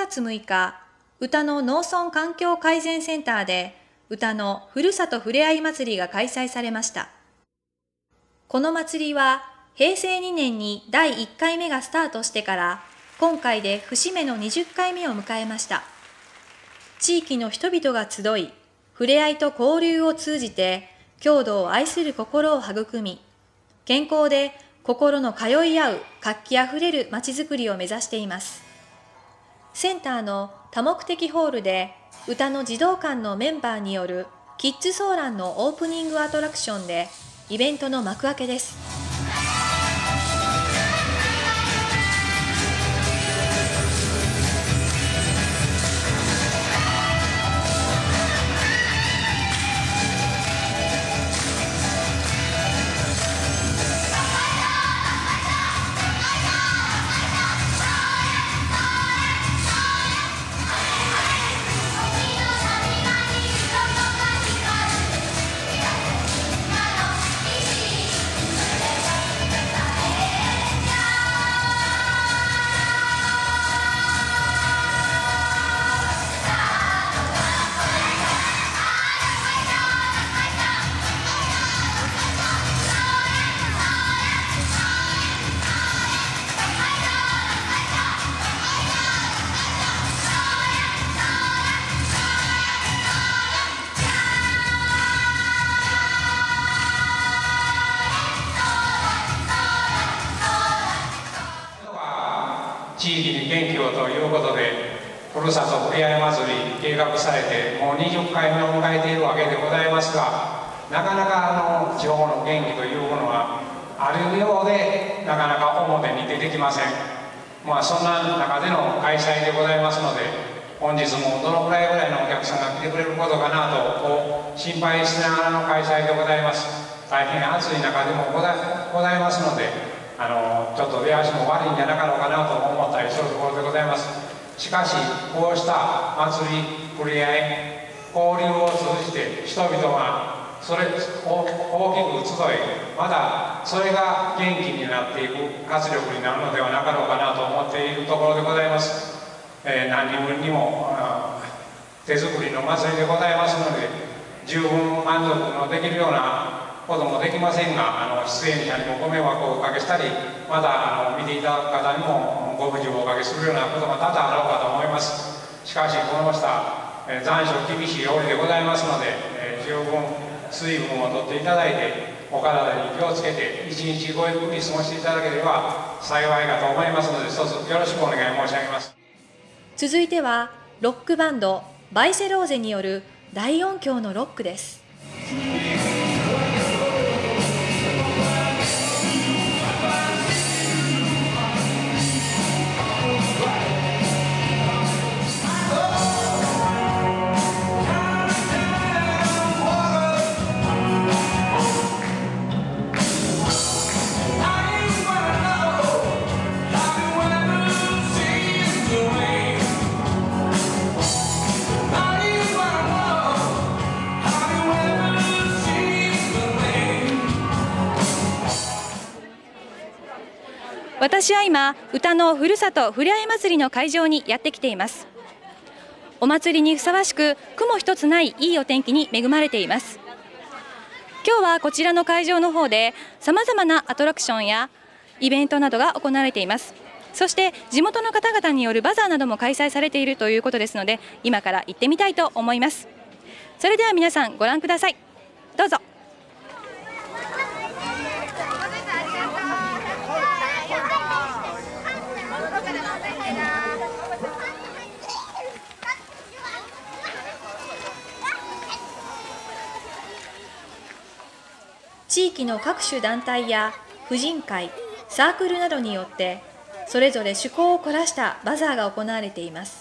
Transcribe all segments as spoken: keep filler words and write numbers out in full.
がつむいか、宇多野農村環境改善センターで宇多野ふるさとふれあい祭りが開催されました。この祭りはへいせいにねんにだいいっかいめがスタートしてから今回で節目のにじゅっかいめを迎えました。地域の人々が集い、ふれあいと交流を通じて郷土を愛する心を育み、健康で心の通い合う活気あふれるまちづくりを目指しています。センターの多目的ホールで宇多野児童館のメンバーによるキッズソーランのオープニングアトラクションでイベントの幕開けです。 地域に元気をということで、ふるさとふれあい祭り計画されてもうにじゅっかいめを迎えているわけでございますが、なかなかあの地方の元気というものはあるようでなかなか表に出てきません。まあそんな中での開催でございますので、本日もどのくらいぐらいのお客さんが来てくれることかなとこう心配しながらの開催でございます。大変暑い中でもございますので、あのちょっと出足も悪いんじゃなかろうかなと思ったりするところでございます。しかしこうした祭り、ふれあい、交流を通じて人々がそれ大きく集い、またそれが元気になっていく活力になるのではなかろうかなと思っているところでございます。えー、何人分にも手作りの祭りでございますので、十分満足のできるようなこともできませんが、あの出演者にもご迷惑をおかけしたり、またあの見ていただく方にもご不自由をおかけするようなことが多々あろうかと思います。しかしこの下、えー、残暑厳しい折でございますので、えー、十分水分をとっていただいて、お体に気をつけて一日ごゆっくり過ごしていただければ幸いかと思いますので、一つよろしくお願い申し上げます。 続いてはロックバンドバイセローゼによる大音響のロックです。私は今、宇多野ふるさとふれあい祭りの会場にやってきています。お祭りにふさわしく雲一つないいいお天気に恵まれています。今日はこちらの会場の方でさまざまなアトラクションやイベントなどが行われています。そして地元の方々によるバザーなども開催されているということですので、今から行ってみたいと思います。それでは皆さんご覧ください。どうぞ。地域の各種団体や婦人会、サークルなどによってそれぞれ趣向を凝らしたバザーが行われています。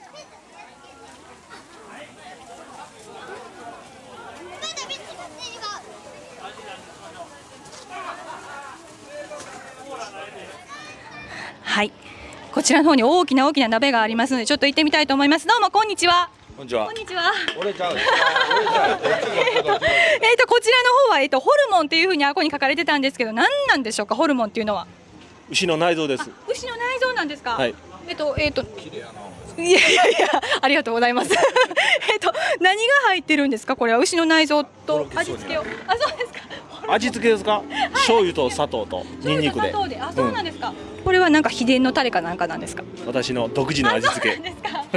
はい、こちらの方に大きな大きな鍋がありますので、ちょっと行ってみたいと思います。どうもこんにちは。 こんにちは。 こんにちは。 俺ちゃう。 えっとこちらの方はえっとホルモンっていうふうにあこに書かれてたんですけど、何なんでしょうか。ホルモンっていうのは牛の内臓です。 牛の内臓なんですか。 はい。 えっとえっといやいやいや、ありがとうございます。えっと何が入ってるんですか？これは牛の内臓と味付けを。あ、そうですか。 味付けですか？醤油と砂糖とニンニクで。 あ、そうなんですか。これはなんか秘伝のタレかなんかなんですか？ 私の独自の味付け。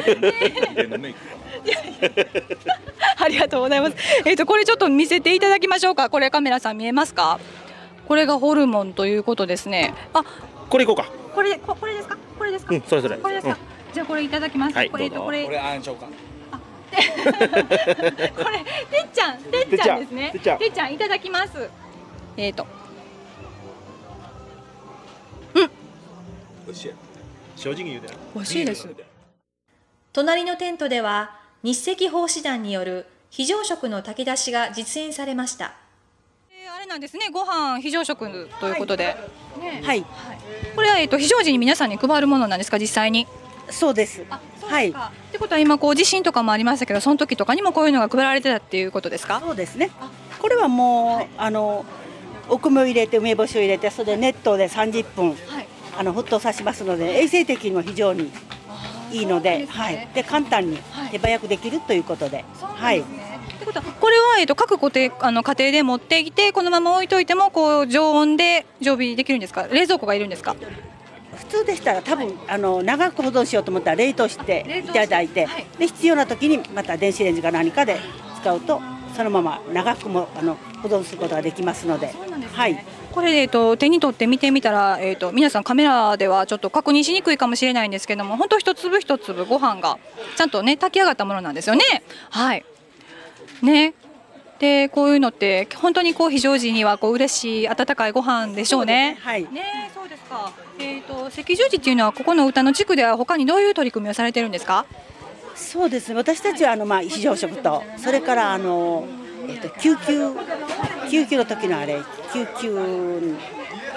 ありがとうございます。えっとこれちょっと見せていただきましょうか。これカメラさん見えますか？これがホルモンということですね。あ、 これいこうか。 これここれですか？これですか？ うん、それそれ。 これですか？じゃあこれいただきます。 はい、 これこれこれあんしょうか。 これてっちゃん、てっちゃんですね。 てっちゃん、 てっちゃんいただきます。えっと、 うん。美味しい。正直言うて。 美味しいです。隣のテントでは日赤奉仕団による非常食の炊き出しが実演されました。えー、あれなんですね。ご飯非常食ということで。はい。 ね、はい、 これはえっと非常時に皆さんに配るものなんですか、実際に。 そうです。 あ、そうですか。はい。ってことは今こう地震とかもありましたけど、その時とかにもこういうのが配られてたっていうことですか？ そうですね。これはもう、はい、あのお米を入れて梅干しを入れて、それで熱湯でさんじゅっぷん、はい、あの沸騰させますので衛生的にも非常にいいので、で、ね、はい。で簡単に手早くできるということで、はい。はい。 ってことはこれはえっと各家庭あの家庭で持ってきてこのまま置いといてもこう常温で常備できるんですか？冷蔵庫がいるんですか？ 普通でしたら多分あの長く保存しようと思ったら冷凍していただいて、はい、で必要な時にまた電子レンジか何かで使うとそのまま長くもあの保存することができますので、はい。 これ、えー、と手に取って見てみたら、えー、と皆さんカメラではちょっと確認しにくいかもしれないんですけども、本当一粒一粒ご飯がちゃんとね炊き上がったものなんですよね。はいね。でこういうのって本当にこう非常時にはこう嬉しい温かいご飯でしょうね。 はい。 ね、そうですか。えっ、ー、と赤十字っていうのはここの歌の地区では他にどういう取り組みをされてるんですか？ そうですね。私たちはあのまあ非常食とそれからあのえっ、ー、と救急救急の時のあれ救急なんて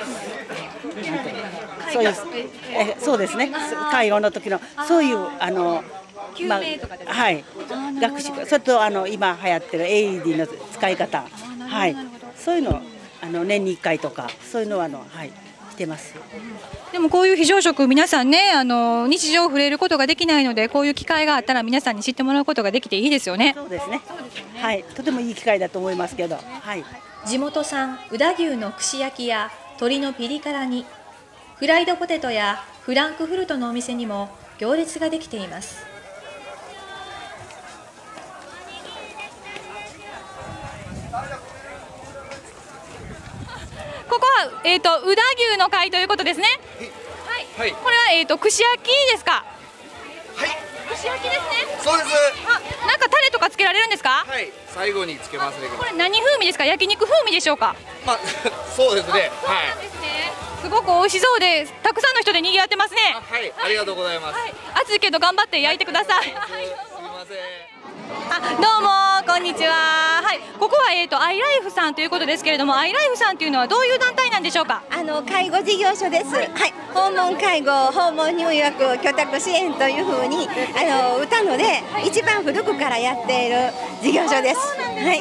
そういうえそうですね。介護の時のそういうあの救命とかですか？ まあ、はい。学習それとあの今流行ってる エーイーディー の使い方、はい。そういうのあの年にいっかいとかそういうのはあのはいしてます。 でもこういう非常食皆さんねあの日常触れることができないのでこういう機会があったら皆さんに知ってもらうことができていいですよね。 そうですね。はい。とてもいい機会だと思いますけど、はい。 地元産宇田牛の串焼きや鶏のピリ辛煮、フライドポテトやフランクフルトのお店にも行列ができています。ここは、えーと、宇田牛の会ということですね。はい。はい、これは、えーと、串焼きですか。 はい。 串焼きですね。 そうです。 あ、なんかタレとかつけられるんですか。 はい。最後につけますね。 これ何風味ですか。焼肉風味でしょうか。 まあ、そうですね。 はい。そうなんですね。すごく美味しそうで、たくさんの人で賑わってますね。 はい。ありがとうございます。はい、 暑いけど頑張って焼いてください。 すみません。 あ、どうもこんにちは。はい、ここはえっとアイライフさんということですけれども、アイライフさんというのはどういう団体なんでしょうか。 あの介護事業所です。はい、はい、訪問介護、訪問入浴、居宅支援というふうにあの歌ので、はい、一番古くからやっている事業所です。はい。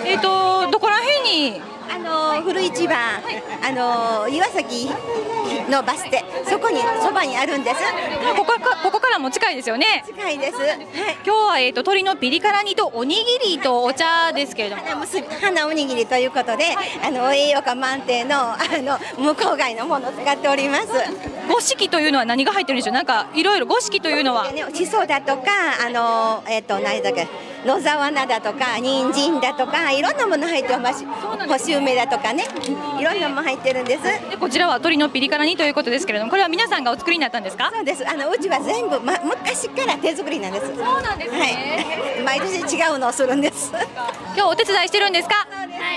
えっとどこら辺に。 あの古市場、はい、あの岩崎のバス停、そこにそばにあるんです。 ここかここからも近いですよね。 近いです。はい、 今日はえっと鶏のピリ辛煮とおにぎりとお茶ですけれども、 花むすび、花おにぎりということで、はい、あの栄養価満点のあの向こう外のものを使っております。 五色というのは何が入ってるんでしょう。なんかいろいろ五色というのは、 ね、しそだとかあのえっ、ー、と何だっけ。野沢菜だとか人参だとかいろんなもの入ってます。干し梅だとかね、いろんなもの入ってるんです。 でこちらは鶏のピリ辛煮ということですけれども、これは皆さんがお作りになったんですか。 そうです。あのうちは全部、ま、昔から手作りなんです。 そうなんですね。 はい、毎年違うのをするんです。 今日お手伝いしてるんですか。 そうです。はい。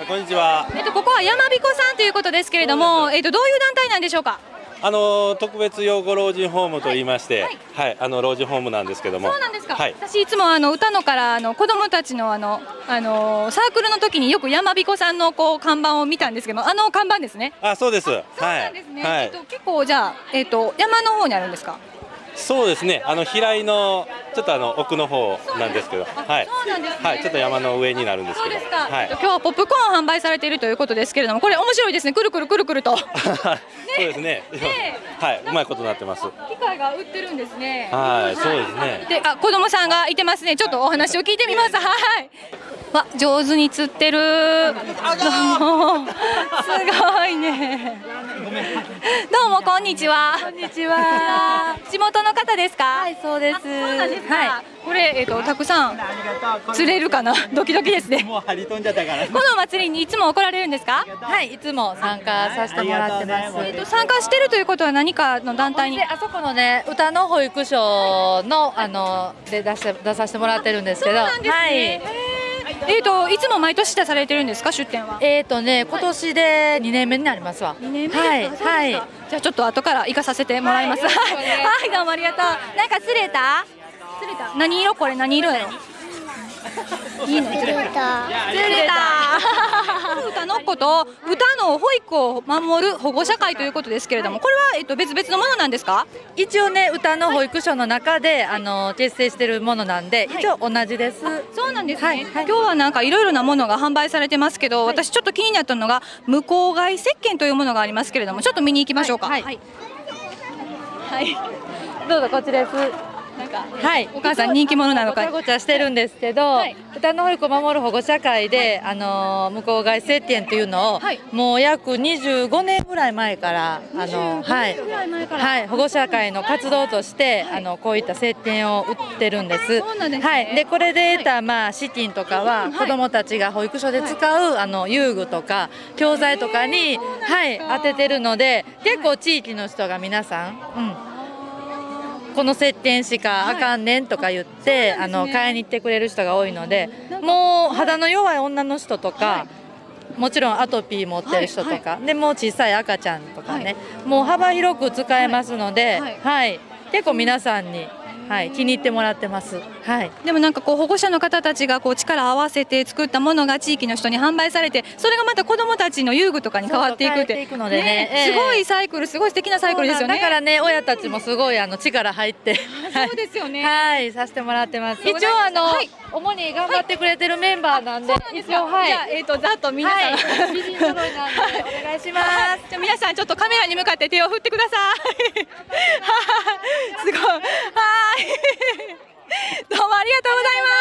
こんにちは。 えっとここは山彦さんということですけれども、えっとどういう団体なんでしょうか。 あの特別養護老人ホームと言いまして、はい、はいはい、あの老人ホームなんですけども。 そうなんですか。 はい、 私いつもあの歌野からあの子どもたちのあのあのサークルの時によく山彦さんのこう看板を見たんですけども、あの看板ですね。 あ、そうです。 そうなんですね。 はい、 えっと結構じゃあえっと山の方にあるんですか。 そうですね、あの平井のちょっとあの奥の方なんですけど、はい、はい、ちょっと山の上になるんですけど、はい、 今日はポップコーン販売されているということですけれども、これ面白いですね、くるくるくるくると。 そうですね、はい、うまいことになってます。 機械が売ってるんですね。 はい、そうですね。 で、あ、子供さんがいてますね。ちょっとお話を聞いてみます。はい。わ、上手に釣ってる。どうも、すごいね。どうもこんにちは。 こんにちは。 地元の方ですか。 はい、そうです。 そうなんですか。はい。これえっとたくさん釣れるかな。ドキドキですね。 もう張り飛んじゃったから。 このお祭りにいつも来られるんですか。 はい、いつも参加させてもらってます。 えっと参加してるということは何かの団体に。 あそこのね、歌の保育所のあので出して出させてもらってるんですけど。 そうなんですね。はい。えーといつも毎年出されてるんですか、出店は。 えーとね、今年でにねんめになりますわ。 にねんめ。 はいはい。 じゃあちょっと後から行かさせてもらいます。はい、はい、どうもありがとう。なんか釣れた？釣れた。何色これ何色やろ？いいね。釣れた。釣れた。歌の子と歌の保育を守る保護者会ということですけれども、これはえっと別々のものなんですか？ 一応ね、歌の保育所の中であの結成しているものなんで、一応同じです。 そうなんですね。今日はなんかいろいろなものが販売されてますけど、私ちょっと気になったのが向こう外石鹸というものがありますけれども、ちょっと見に行きましょうか。はい。はい。 どうぞこちらです。 なんか、はい、お母さん人気者なのか。 ごちゃごちゃしてるんですけど、はい、歌の保育を守る保護者会で、はい、あの向こう外石鹸というのを、はい、もう約にじゅうごねんぐらい前からあのはい、はい、保護者会の活動として、はい、あのこういった石鹸を売ってるんです。 そうなんですね。 はい、でこれで得た、まあ資金とかは、はい、子どもたちが保育所で使う、はい、あの遊具とか教材とかに、はい、当ててるので、結構地域の人が皆さん、うん。この石鹸しかあかんねんとか言って、はい、あの買いに行ってくれる人が多いので、もう肌の弱い女の人とか、はい、もちろんアトピー持ってる人とか、はいはい、でもう小さい赤ちゃんとかね、はい、もう幅広く使えますので、はいはいはい、結構皆さんに、はい、気に入ってもらってます。はい、 でもなんかこう保護者の方たちがこう力を合わせて作ったものが地域の人に販売されて、それがまた子どもたちの遊具とかに変わっていくって、 のでね、 ね、すごいサイクル、すごい素敵なサイクルですよね。 だからね、親たちもすごいあの力入ってそうですよね。 はい、させてもらってます。一応あの、はい、主に頑張ってくれてるメンバーなんで、はい、 一応はい、じゃあえっ、ー、とざっと皆さん、 はい、美人揃いなんでお願いします。 じゃあ皆さんちょっとカメラに向かって手を振ってください。すごい。はい。どうもありがとうございます。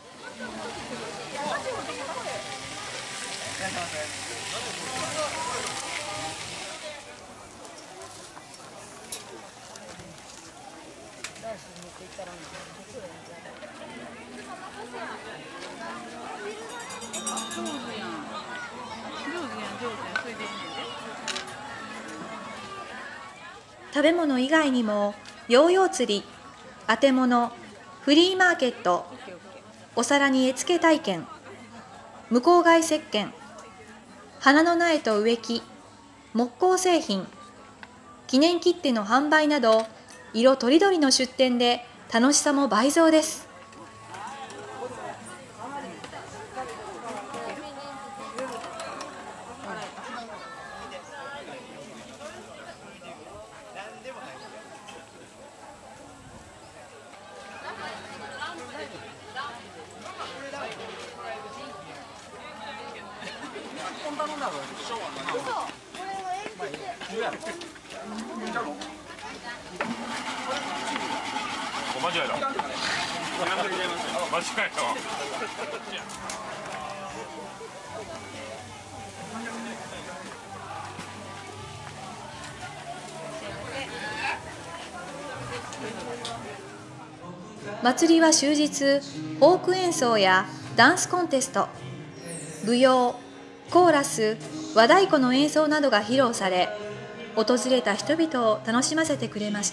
食べ物以外にもヨーヨー釣り、当て物、フリーマーケット、お皿に絵付け体験、向こう外石鹸、花の苗と植木、木工製品、記念切手の販売など、色とりどりの出店で楽しさも倍増です。 間違えた。間違えたわ。 祭りは終日、フォーク演奏やダンスコンテスト、舞踊、コーラス、和太鼓の演奏などが披露され、訪れた人々を楽しませてくれました。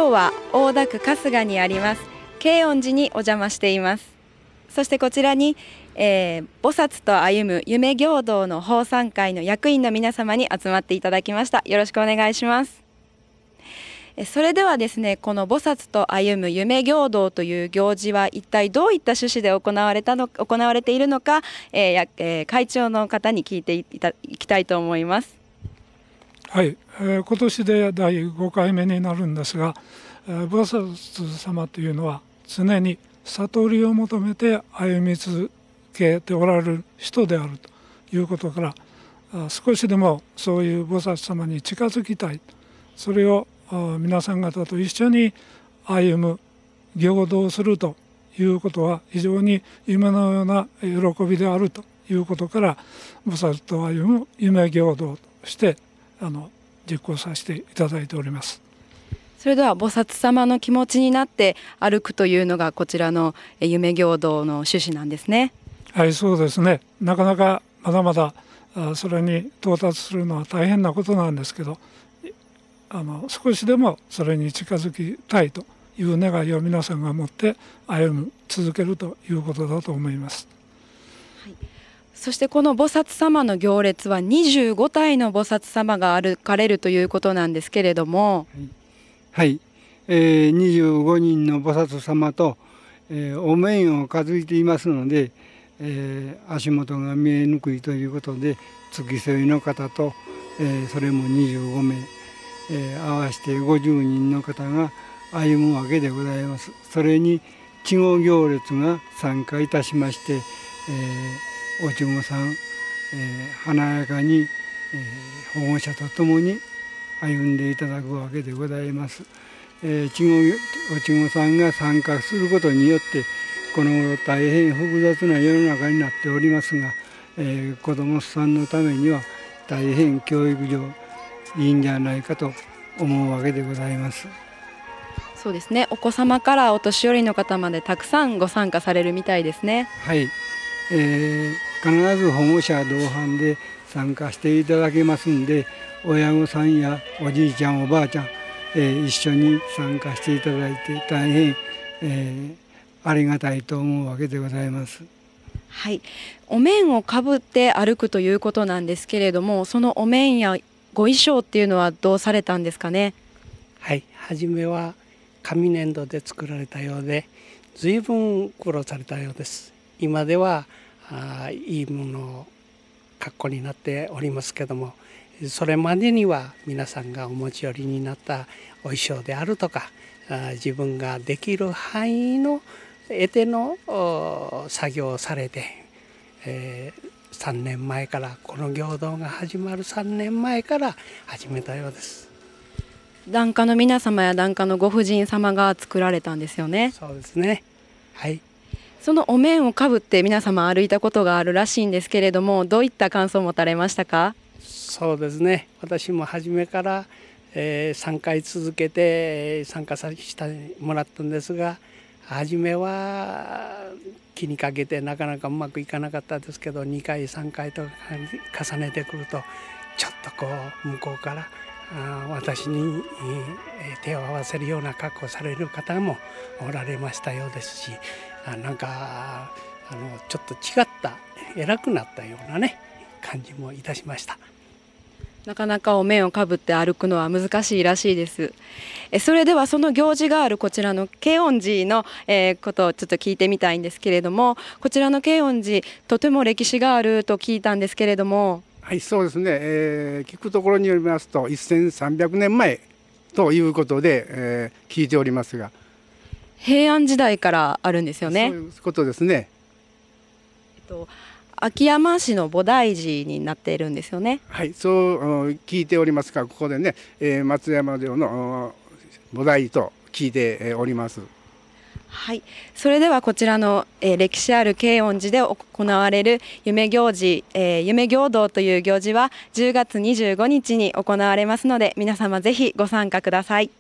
日は大田区春日にあります慶恩寺にお邪魔しています。そしてこちらに、えー、菩薩と歩む夢行道の奉賛会の役員の皆様に集まっていただきました。よろしくお願いします。それではですね、この菩薩と歩む夢行道という行事は一体どういった趣旨で行われたの行われているのか、えーやえー、会長の方に聞いていたいきたいと思います。 はい、えー、今年でだいごかいめになるんですが、えー、菩薩様というのは常に悟りを求めて歩み続けておられる人であるということから、少しでもそういう菩薩様に近づきたい、それを皆さん方と一緒に歩む行道をするということは非常に夢のような喜びであるということから、菩薩と歩む夢行道としてあの実行させていただいております。 それでは菩薩様の気持ちになって歩くというのがこちらの夢行道の趣旨なんですね。 はい、そうですね。なかなかまだまだそれに到達するのは大変なことなんですけど、あの少しでもそれに近づきたいという願いを皆さんが持って歩む続けるということだと思います。 はい、そしてこの菩薩様の行列はにじゅうごたいの菩薩様が歩かれるということなんですけれども、 はい、えー、にじゅうごにんの菩薩様と、えー、お面を担いでいますので、えー、足元が見えにくいということで付き添いの方と、えー、それもにじゅうごめい、えー、合わせてごじゅうにんの方が歩むわけでございます。それに稚児行列が参加いたしまして、えー、お稚児さん、えー、華やかに、えー、保護者とともに歩んでいただくわけでございます。えー、稚児お稚児さんが参加することによってこの頃大変複雑な世の中になっておりますが、えー、子どもさんのためには大変教育上いいんじゃないかと思うわけでございます。 そうですね、お子様からお年寄りの方までたくさんご参加されるみたいですね。 はい、えー、必ず保護者同伴で参加していただけますんで、親御さんやおじいちゃんおばあちゃん、えー、一緒に参加していただいて大変、えー、ありがたいと思うわけでございます。 はい、お面をかぶって歩くということなんですけれども、そのお面やご衣装っていうのはどうされたんですかね。 はい、初めは紙粘土で作られたようで随分苦労されたようです。今ではあいいもの格好になっておりますけども、それまでには皆さんがお持ち寄りになったお衣装であるとか、自分ができる範囲の得手の作業をされて、えー、さんねんまえからこの行道が始まるさんねんまえから始めたようです。 檀家の皆様や檀家のご婦人様が作られたんですよね。 そうですね。はい。 そのお面をかぶって皆様歩いたことがあるらしいんですけれども、どういった感想を持たれましたか。 そうですね、私も初めから、えー、さんかい続けて参加させてもらったんですが、初めは気にかけてなかなかうまくいかなかったですけど、にかいさんかいと重ねてくるとちょっとこう向こうからあ私に手を合わせるような格好をされる方もおられましたようですし、なんかあのちょっと違った偉くなったようなね感じもいたしました。 なかなかお面をかぶって歩くのは難しいらしいです。えそれではその行事があるこちらの慶恩寺の、えー、ことをちょっと聞いてみたいんですけれども、こちらの慶恩寺とても歴史があると聞いたんですけれども。 はい、そうですね、えー、聞くところによりますとせんさんびゃくねんまえということで、えー、聞いておりますが、 平安時代からあるんですよね。 そういうことですね。 えっと秋山市の菩提寺になっているんですよね。 はい、そう聞いておりますが、ここでね、えー、松山城の菩提寺と聞いております。 はい、それではこちらの、えー、歴史ある慶恩寺で行われる夢行事、えー、夢行道という行事はじゅうがつにじゅうごにちに行われますので、皆様ぜひご参加ください。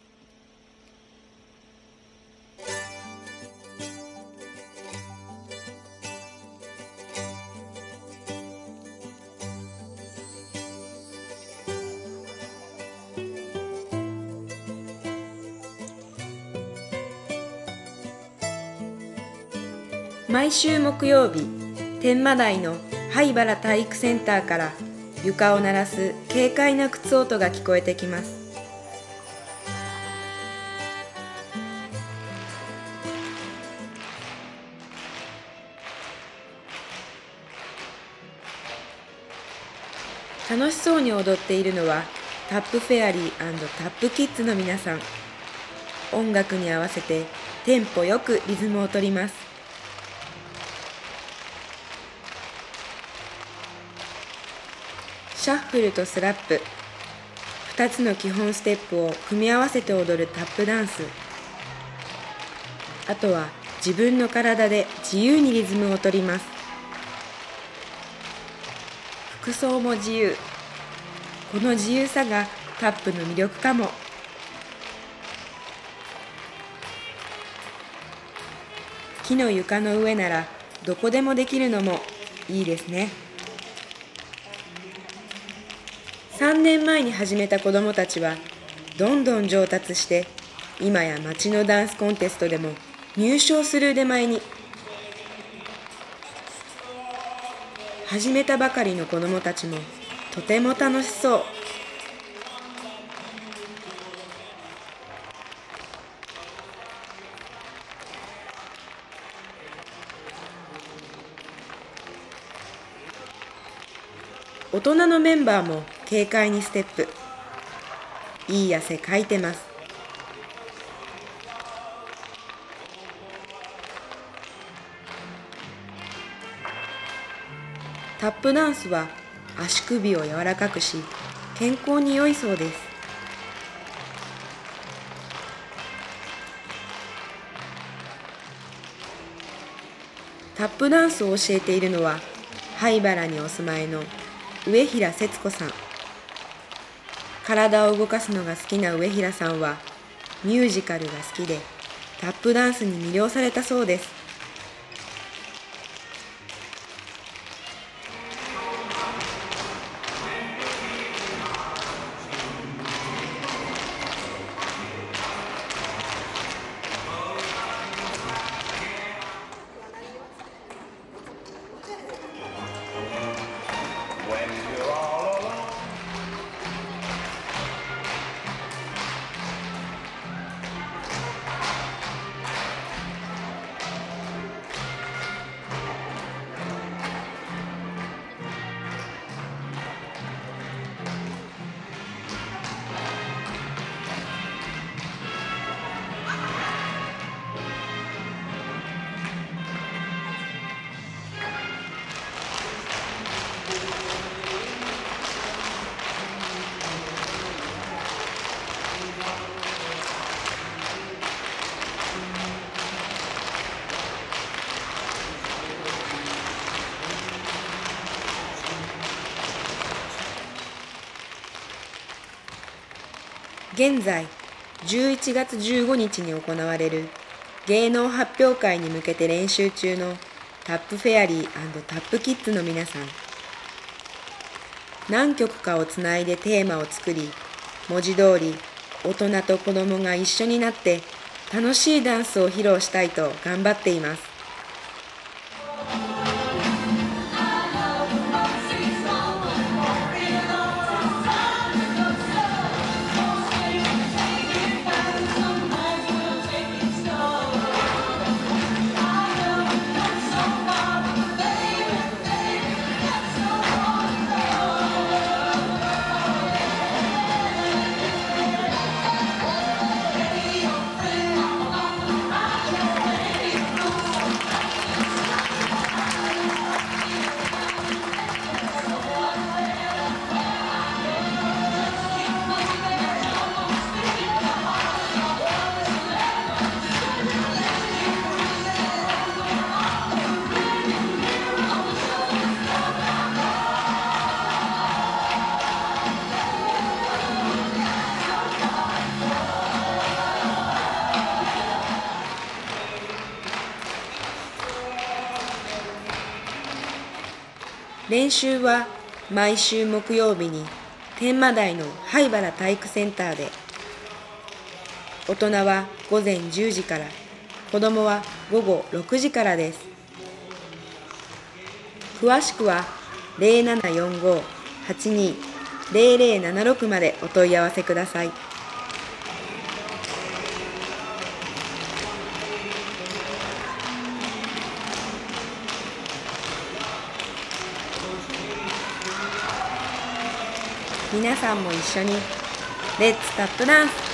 毎週木曜日、天満台の灰原体育センターから床を鳴らす軽快な靴音が聞こえてきます。楽しそうに踊っているのはタップフェアリー&タップキッズの皆さん。音楽に合わせてテンポよくリズムを取ります。シャッフルとスラップ、ふたつの基本ステップを組み合わせて踊るタップダンス。あとは自分の体で自由にリズムを取ります。服装も自由。この自由さがタップの魅力かも。木の床の上ならどこでもできるのもいいですね。さんねんまえに始めた子どもたちはどんどん上達して、今や町のダンスコンテストでも入賞する腕前に。始めたばかりの子どもたちもとても楽しそう。大人のメンバーも軽快にステップ。いい汗かいてます。タップダンスは足首を柔らかくし、健康に良いそうです。タップダンスを教えているのは灰原にお住まいの上平節子さん。体を動かすのが好きな上平さんはミュージカルが好きでタップダンスに魅了されたそうです。現在じゅういちがつじゅうごにちに行われる芸能発表会に向けて練習中のタップフェアリー&タップキッズの皆さん。何曲かをつないでテーマを作り、文字通り大人と子供が一緒になって楽しいダンスを披露したいと頑張っています。練習は毎週木曜日に天満台の灰原体育センターで。大人はごぜんじゅうじから、子どもはごごろくじからです。 詳しくは ゼロななよんご はちに ゼロゼロななろく までお問い合わせください。皆さんも一緒にレッツタップダンス